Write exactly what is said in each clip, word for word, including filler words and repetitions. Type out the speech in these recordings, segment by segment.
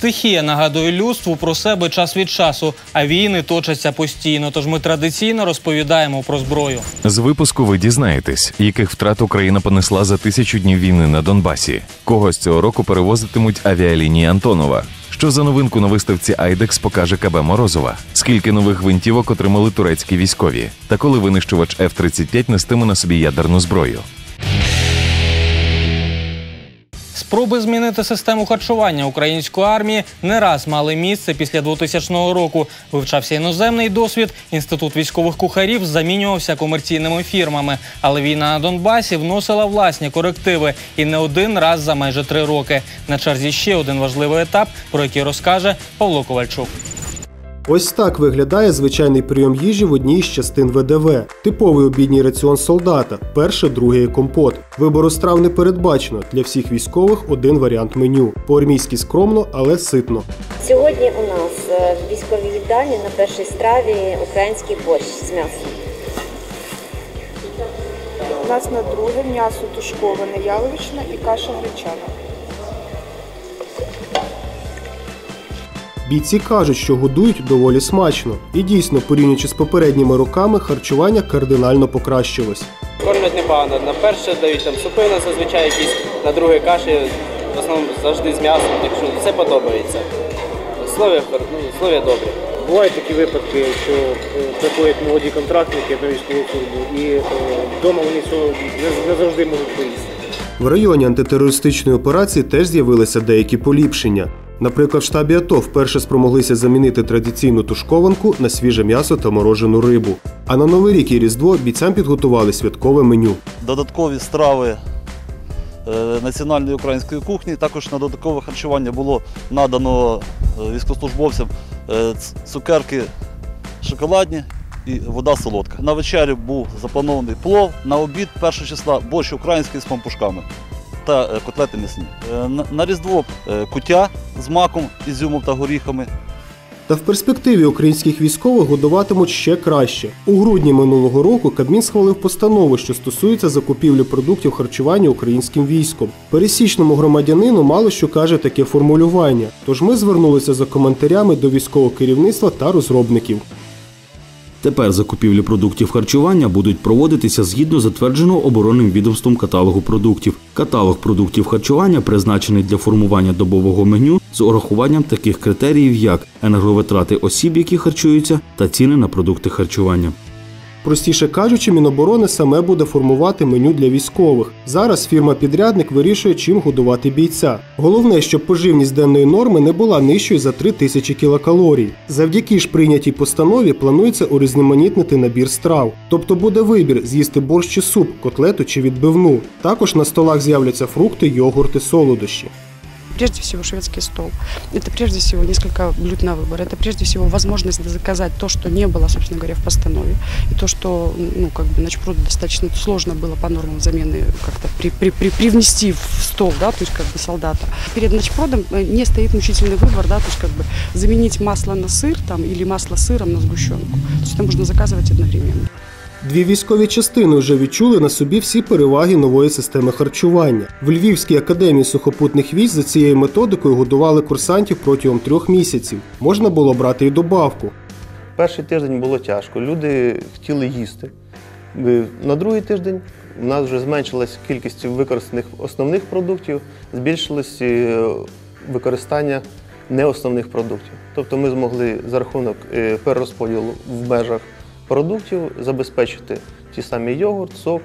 Стихія нагадує людству про себе час від часу, а війни точаться постійно. Тож ми традиційно розповідаємо про зброю. З випуску ви дізнаєтесь, яких втрат Україна понесла за тисячу днів війни на Донбасі. Кого з цього року перевозитимуть авіалінії Антонова. Що за новинку на виставці Айдекс покаже КБ Морозова? Скільки нових гвинтівок отримали турецькі військові? Та коли винищувач Еф тридцять п'ять нестиме на собі ядерну зброю? Спроби змінити систему харчування української армії не раз мали місце після двотисячного року. Вивчався іноземний досвід, інститут військових кухарів замінювався комерційними фірмами. Але війна на Донбасі вносила власні корективи і не один раз за майже три роки. На черзі ще один важливий етап, про який розкаже Павло Ковальчук. Ось так виглядає звичайний прийом їжі в одній із частин Ве Де Ве. Типовий обідній раціон солдата – перше, друге і компот. Вибору страв не передбачено. Для всіх військових один варіант меню. По-армійськи скромно, але ситно. Сьогодні у нас в військовій їдальні на першій страві український борщ з м'ясом. У нас на друге м'ясо тушковане яловичне і каша гречана. Бійці кажуть, що годують доволі смачно. І дійсно, порівнюючи з попередніми роками, харчування кардинально покращилось. Кормлять непогано. На перше дають там супи, на зазвичай якісь, на друге каші, в основному завжди з м'ясом, так що все подобається. Слов'я ну, добре. Бувають такі випадки, що приходять молоді контрактники на військову службу і вдома вони цього не, не завжди можуть поїсти. В районі антитерористичної операції теж з'явилися деякі поліпшення. Наприклад, в штабі АТО вперше спромоглися замінити традиційну тушкованку на свіже м'ясо та морожену рибу. А на Новий рік і Різдво бійцям підготували святкове меню. Додаткові страви національної української кухні, також на додаткове харчування було надано військовослужбовцям цукерки шоколадні і вода солодка. На вечерю був запланований плов, на обід першого числа борщ український з пампушками та котлети м'ясні. На Різдво куття з маком, ізюмом та горіхами. Та в перспективі українських військових годуватимуть ще краще. У грудні минулого року Кабмін схвалив постанову, що стосується закупівлі продуктів харчування українським військом. Пересічному громадянину мало що каже таке формулювання. Тож ми звернулися за коментарями до військового керівництва та розробників. Тепер закупівлі продуктів харчування будуть проводитися згідно затвердженого оборонним відомством каталогу продуктів. Каталог продуктів харчування призначений для формування добового меню з урахуванням таких критеріїв, як енерговитрати осіб, які харчуються, та ціни на продукти харчування. Простіше кажучи, Міноборони саме буде формувати меню для військових. Зараз фірма-підрядник вирішує, чим годувати бійця. Головне, щоб поживність денної норми не була нижчою за три тисячі кілокалорій. Завдяки ж прийнятій постанові планується урізноманітнити набір страв. Тобто буде вибір – з'їсти борщ чи суп, котлету чи відбивну. Також на столах з'являться фрукти, йогурти, солодощі. Прежде всего шведский стол. Это прежде всего несколько блюд на выбор. Это прежде всего возможность заказать то, что не было, собственно говоря, в постанове. И то, что, ну, как бы, начпроду достаточно сложно было по нормам замены как-то при, при, при, привнести в стол, да, то есть как бы солдата. Перед начпродом не стоит мучительный выбор, да, то есть как бы заменить масло на сыр там, или масло сыром на сгущенку. То есть это можно заказывать одновременно. Дві військові частини вже відчули на собі всі переваги нової системи харчування. В Львівській академії сухопутних військ за цією методикою годували курсантів протягом трьох місяців. Можна було брати і добавку. Перший тиждень було тяжко, люди хотіли їсти. На другий тиждень у нас вже зменшилась кількість використаних основних продуктів, збільшилось використання неосновних продуктів. Тобто ми змогли за рахунок перерозподілу в межах продуктів забезпечити ті самі йогурт, сок,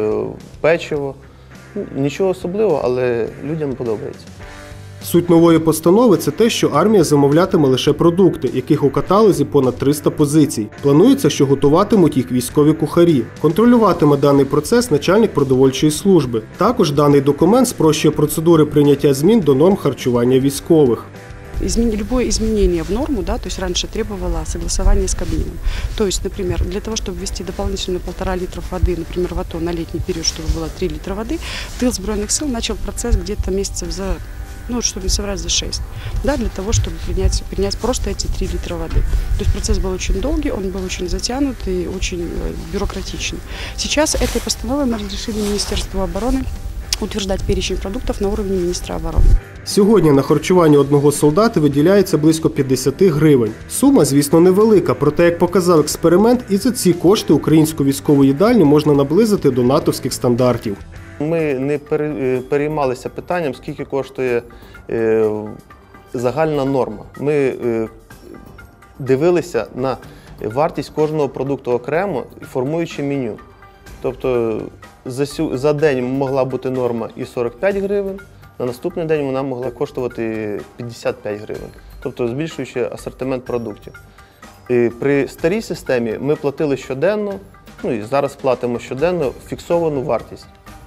печиво. Нічого особливого, але людям подобається. Суть нової постанови – це те, що армія замовлятиме лише продукти, яких у каталозі понад триста позицій. Планується, що готуватимуть їх військові кухарі. Контролюватиме даний процес начальник продовольчої служби. Також даний документ спрощує процедури прийняття змін до норм харчування військових. Любое изменение в норму, да, то есть раньше требовало согласования с Кабмином. То есть, например, для того, чтобы ввести дополнительные полтора литра воды, например, в АТО на летний период, чтобы было три литра воды, тыл Збройных сил начал процесс где-то месяцев за, ну, чтобы не соврать, за шесть, да, для того, чтобы принять, принять просто эти три литра воды. То есть процесс был очень долгий, он был очень затянут и очень бюрократичный. Сейчас этой постановой мы разрешили Министерству обороны утверждать перечень продуктов на уровне министра обороны. Сьогодні на харчування одного солдата виділяється близько п'ятдесят гривень. Сума, звісно, невелика, проте, як показав експеримент, і за ці кошти українську військову їдальню можна наблизити до натовських стандартів. Ми не переймалися питанням, скільки коштує е, загальна норма. Ми е, дивилися на вартість кожного продукту окремо, формуючи меню. Тобто за, сю, за день могла бути норма і сорок п'ять гривень, на наступний день вона могла коштувати п'ятдесят п'ять гривень, тобто збільшуючи асортимент продуктів. І при старій системі ми платили щоденно, ну і зараз платимо щоденно фіксовану вартість,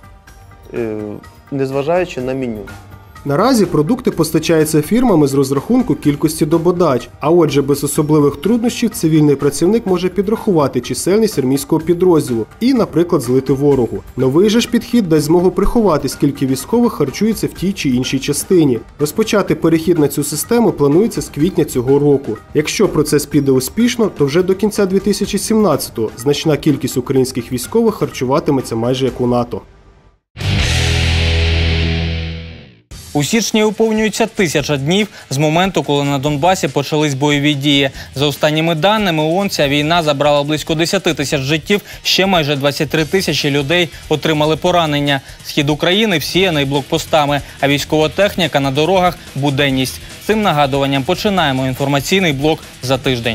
незважаючи на меню. Наразі продукти постачаються фірмами з розрахунку кількості дободач, а отже без особливих труднощів цивільний працівник може підрахувати чисельність армійського підрозділу і, наприклад, злити ворогу. Новий же ж підхід дасть змогу приховати, скільки військових харчується в тій чи іншій частині. Розпочати перехід на цю систему планується з квітня цього року. Якщо процес піде успішно, то вже до кінця дві тисячі сімнадцятого значна кількість українських військових харчуватиметься майже як у НАТО. У січні виповнюється тисяча днів з моменту, коли на Донбасі почались бойові дії. За останніми даними ООН, ця війна забрала близько десять тисяч життів, ще майже двадцять три тисячі людей отримали поранення. Схід України всіяний блокпостами, а військова техніка на дорогах – буденність. Цим нагадуванням починаємо інформаційний блок за тиждень.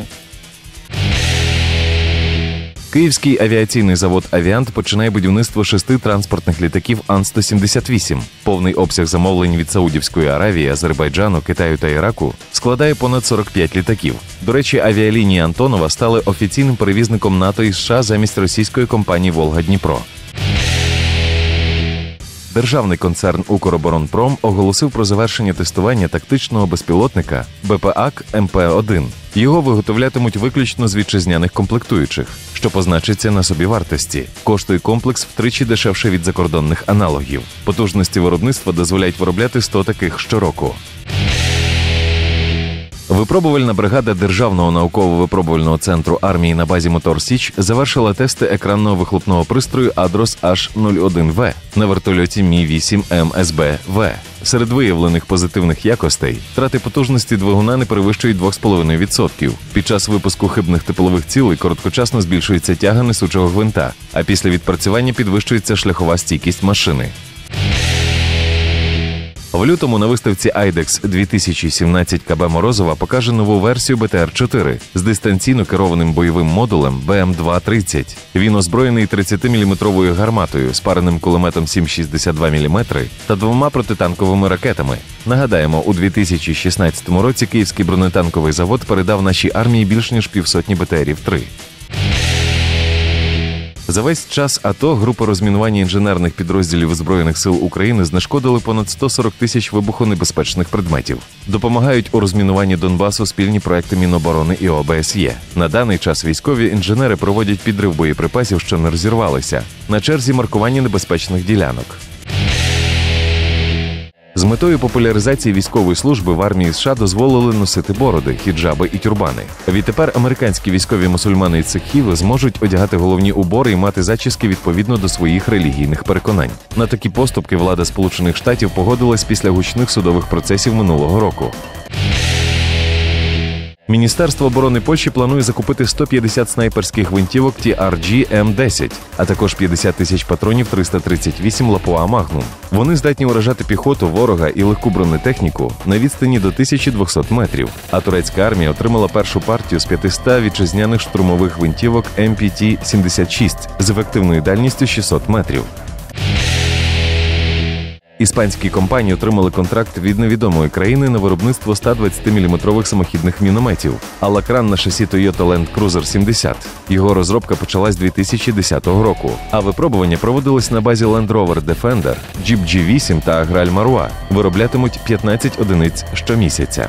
Київський авіаційний завод «Авіант» починає будівництво шести транспортних літаків Ан сто сімдесят вісім. Повний обсяг замовлень від Саудівської Аравії, Азербайджану, Китаю та Іраку складає понад сорок п'ять літаків. До речі, авіалінії Антонова стали офіційним перевізником НАТО і США замість російської компанії «Волга-Дніпро». Державний концерн «Укроборонпром» оголосив про завершення тестування тактичного безпілотника Бе Пе А К Ем Пе один. Його виготовлятимуть виключно з вітчизняних комплектуючих, що позначиться на собівартості. Коштує комплекс втричі дешевше від закордонних аналогів. Потужності виробництва дозволяють виробляти сто таких щороку. Випробувальна бригада Державного науково-випробувального центру армії на базі Мотор Січ завершила тести екранного вихлопного пристрою Адрос Аш нуль один Ве на вертольоті Мі вісім Ем Ес Бе Ве. Серед виявлених позитивних якостей втрати потужності двигуна не перевищують два з половиною відсотки. Під час випуску хибних теплових цілей короткочасно збільшується тяга несучого гвинта, а після відпрацювання підвищується шляхова стійкість машини. В лютому на виставці Айдекс дві тисячі сімнадцять Ка Бе Морозова покаже нову версію Бе Те Ер чотири з дистанційно керованим бойовим модулем Бе Ем два тридцять. Він озброєний тридцятиміліметровою гарматою, спареним кулеметом сім шістдесят два міліметри та двома протитанковими ракетами. Нагадаємо, у дві тисячі шістнадцятому році Київський бронетанковий завод передав нашій армії більш ніж півсотні Бе Те Ерів три. За весь час АТО групи розмінування інженерних підрозділів Збройних сил України знешкодили понад сто сорок тисяч вибухонебезпечних предметів. Допомагають у розмінуванні Донбасу спільні проекти Міноборони і О Бе Ес Є. На даний час військові інженери проводять підрив боєприпасів, що не розірвалися. На черзі маркування небезпечних ділянок. З метою популяризації військової служби в армії США дозволили носити бороди, хіджаби і тюрбани. Відтепер американські військові мусульмани і сикхи зможуть одягати головні убори і мати зачіски відповідно до своїх релігійних переконань. На такі поступки влада Сполучених Штатів погодилась після гучних судових процесів минулого року. Міністерство оборони Польщі планує закупити сто п'ятдесят снайперських гвинтівок Ті Ар Джі Ем десять, а також п'ятдесят тисяч патронів триста тридцять вісім Лапуа Магнум. Вони здатні уражати піхоту, ворога і легку бронетехніку на відстані до тисячі двохсот метрів. А турецька армія отримала першу партію з п'ятисот вітчизняних штурмових гвинтівок Ем Пі Ті сімдесят шість з ефективною дальністю шістсот метрів. Іспанські компанії отримали контракт від невідомої країни на виробництво ста двадцятиміліметрових самохідних мінометів, а лакран на шасі Toyota Land Cruiser сімдесят. Його розробка почалась дві тисячі десятого року, а випробування проводились на базі Land Rover Defender, Jeep Джі вісім та Agral Marua. Вироблятимуть п'ятнадцять одиниць щомісяця.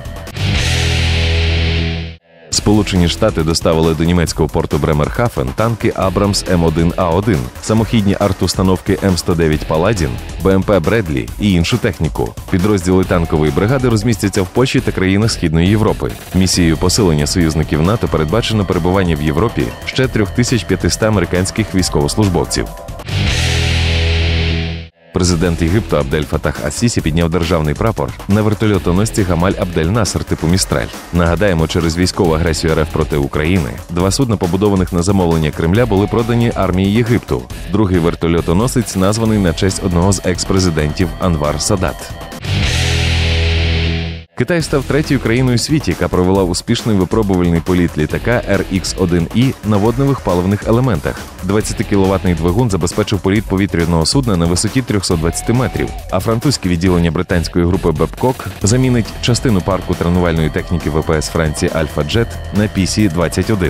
Сполучені Штати доставили до німецького порту Бремерхафен танки Абрамс Ем один А один, самохідні артустановки Ем сто дев'ять Паладін, Бе Ем Пе Бредлі і іншу техніку. Підрозділи танкової бригади розмістяться в Польщі та країнах Східної Європи. Місією посилення союзників НАТО передбачено перебування в Європі ще три тисячі п'ятсот американських військовослужбовців. Президент Єгипту Абдель Фатах ас-Сісі підняв державний прапор на вертольотоносці Гамаль Абдель Насер типу «Містраль». Нагадаємо, через військову агресію РФ проти України два судна, побудованих на замовлення Кремля, були продані армії Єгипту. Другий вертольотоносець названий на честь одного з екс-президентів Анвар Садат. Китай став третьою країною у світі, яка провела успішний випробувальний політ літака ер ікс один і на водневих паливних елементах. двадцятикіловатний двигун забезпечив політ повітряного судна на висоті триста двадцять метрів, а французьке відділення британської групи Бебкок замінить частину парку тренувальної техніки ве пе ес Франції Альфа Джет на пі сі двадцять один.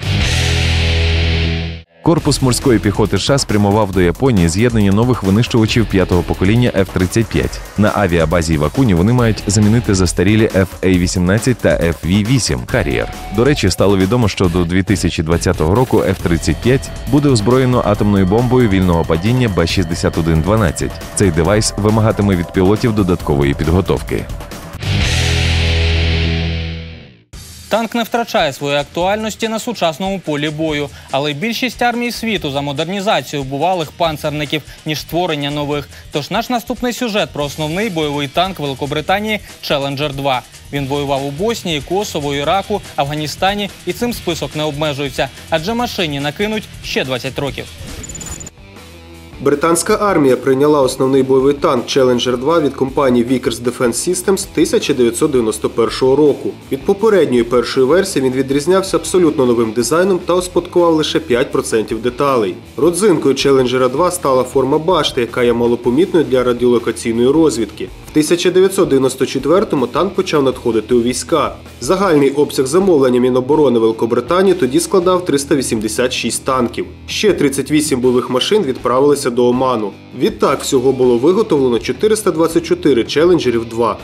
Корпус морської піхоти США спрямував до Японії з'єднання нових винищувачів п'ятого покоління еф тридцять п'ять. На авіабазі Івакуні вони мають замінити застарілі еф ей вісімнадцять та еф ві вісім Harrier. До речі, стало відомо, що до дві тисячі двадцятого року еф тридцять п'ять буде озброєно атомною бомбою вільного падіння Бе шістдесят один дванадцять. Цей девайс вимагатиме від пілотів додаткової підготовки. Танк не втрачає своєї актуальності на сучасному полі бою, але більшість армій світу за модернізацію бувалих панцерників, ніж створення нових. Тож наш наступний сюжет про основний бойовий танк Великобританії «Челенджер два». Він воював у Боснії, Косово, Іраку, Афганістані, і цим список не обмежується, адже машині накинуть ще двадцять років. Британська армія прийняла основний бойовий танк «Челенджер два» від компанії Vickers Defence Systems тисяча дев'ятсот дев'яносто першого року. Від попередньої першої версії він відрізнявся абсолютно новим дизайном та успадкував лише п'ять відсотків деталей. Родзинкою «Челенджера два» стала форма башти, яка є малопомітною для радіолокаційної розвідки. В тисяча дев'ятсот дев'яносто четвертому танк почав надходити у війська. Загальний обсяг замовлення Міноборони Великобританії тоді складав триста вісімдесят шість танків. Ще тридцять вісім бойових машин відправилися до Оману. Відтак всього було виготовлено чотириста двадцять чотири «Челенджерів два».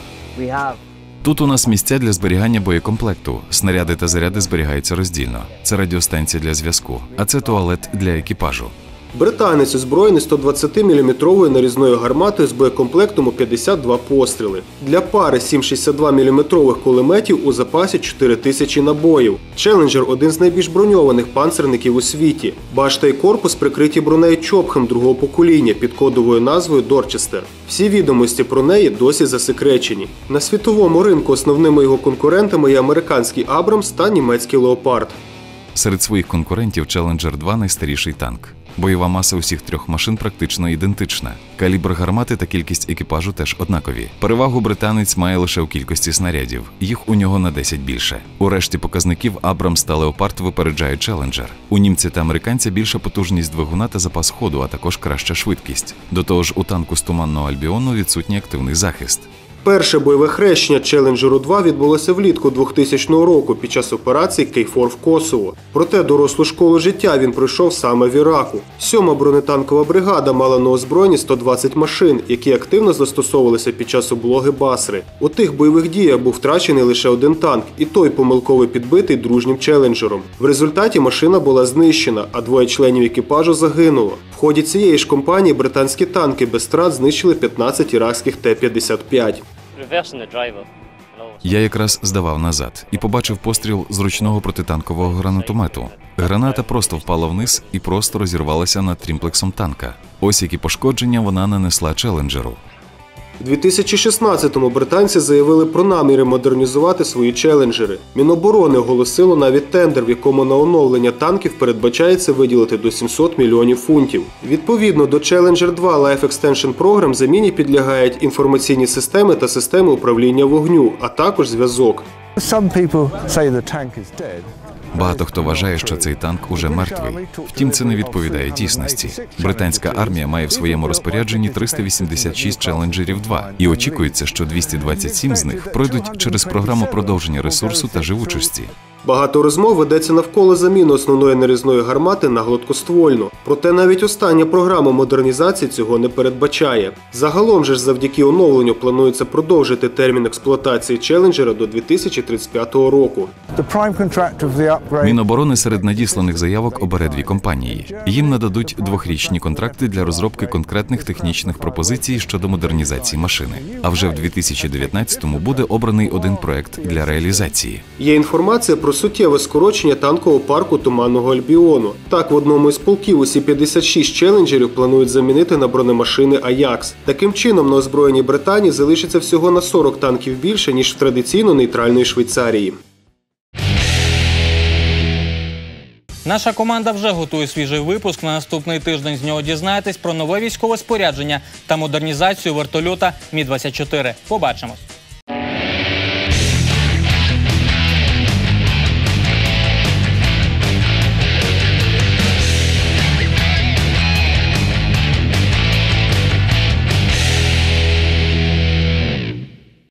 Тут у нас місця для зберігання боєкомплекту. Снаряди та заряди зберігаються роздільно. Це радіостанція для зв'язку, а це туалет для екіпажу. Британець озброєний сто двадцятиміліметровою нарізною гарматою з боєкомплектом у п'ятдесят два постріли. Для пари сім шістдесят два міліметрових кулеметів у запасі чотири тисячі набоїв. «Челенджер» – один з найбільш броньованих панцерників у світі. Башта і корпус прикриті бронею Чопхем другого покоління під кодовою назвою «Дорчестер». Всі відомості про неї досі засекречені. На світовому ринку основними його конкурентами є американський «Абрамс» та німецький «Леопард». Серед своїх конкурентів «Челенджер два» – найстаріший танк. Бойова маса усіх трьох машин практично ідентична. Калібр гармати та кількість екіпажу теж однакові. Перевагу британець має лише у кількості снарядів. Їх у нього на десять більше. У решті показників «Абрамс» та «Леопард» випереджають «Челенджер». У німця та американця більша потужність двигуна та запас ходу, а також краща швидкість. До того ж, у танку з Туманного Альбіону відсутній активний захист. Перше бойове хрещення «Челенджеру два» відбулося влітку двохтисячного року під час операції Кей фор в Косово. Проте дорослу школу життя він пройшов саме в Іраку. Сьома бронетанкова бригада мала на озброєнні сто двадцять машин, які активно застосовувалися під час облоги Басри. У тих бойових діях був втрачений лише один танк, і той помилково підбитий дружнім «Челенджером». В результаті машина була знищена, а двоє членів екіпажу загинуло. В ході цієї ж кампанії британські танки без втрат знищили п'ятнадцять іракських Те п'ятдесят п'ять. Я якраз здавав назад і побачив постріл з ручного протитанкового гранатомету. Граната просто впала вниз і просто розірвалася над трімплексом танка. Ось які пошкодження вона нанесла «Челенджеру». У дві тисячі шістнадцятому британці заявили про наміри модернізувати свої «Челенджери». Міноборони оголосило навіть тендер, в якому на оновлення танків передбачається виділити до сімсот мільйонів фунтів. Відповідно до «Челенджер два» Life Extension Program заміні підлягають інформаційні системи та системи управління вогню, а також зв'язок. Багато хто вважає, що цей танк уже мертвий. Втім, це не відповідає дійсності. Британська армія має в своєму розпорядженні триста вісімдесят шість «Челенджерів два» і очікується, що двісті двадцять сім з них пройдуть через програму продовження ресурсу та живучості. Багато розмов ведеться навколо заміни основної нарізної гармати на гладкоствольну. Проте навіть остання програма модернізації цього не передбачає. Загалом же ж завдяки оновленню планується продовжити термін експлуатації «Челенджера» до дві тисячі тридцять п'ятого року. Міноборони серед надісланих заявок обере дві компанії. Їм нададуть двохрічні контракти для розробки конкретних технічних пропозицій щодо модернізації машини. А вже в дві тисячі дев'ятнадцятому буде обраний один проект для реалізації. Є інформація про про суттєве скорочення танкового парку Туманного Альбіону. Так, в одному із полків усі п'ятдесят шість челенджерів планують замінити на бронемашини «Аякс». Таким чином, на озброєнні Британії залишиться всього на сорок танків більше, ніж в традиційно нейтральної Швейцарії. Наша команда вже готує свіжий випуск. На наступний тиждень з нього дізнаєтесь про нове військове спорядження та модернізацію вертольота Мі двадцять чотири. Побачимось!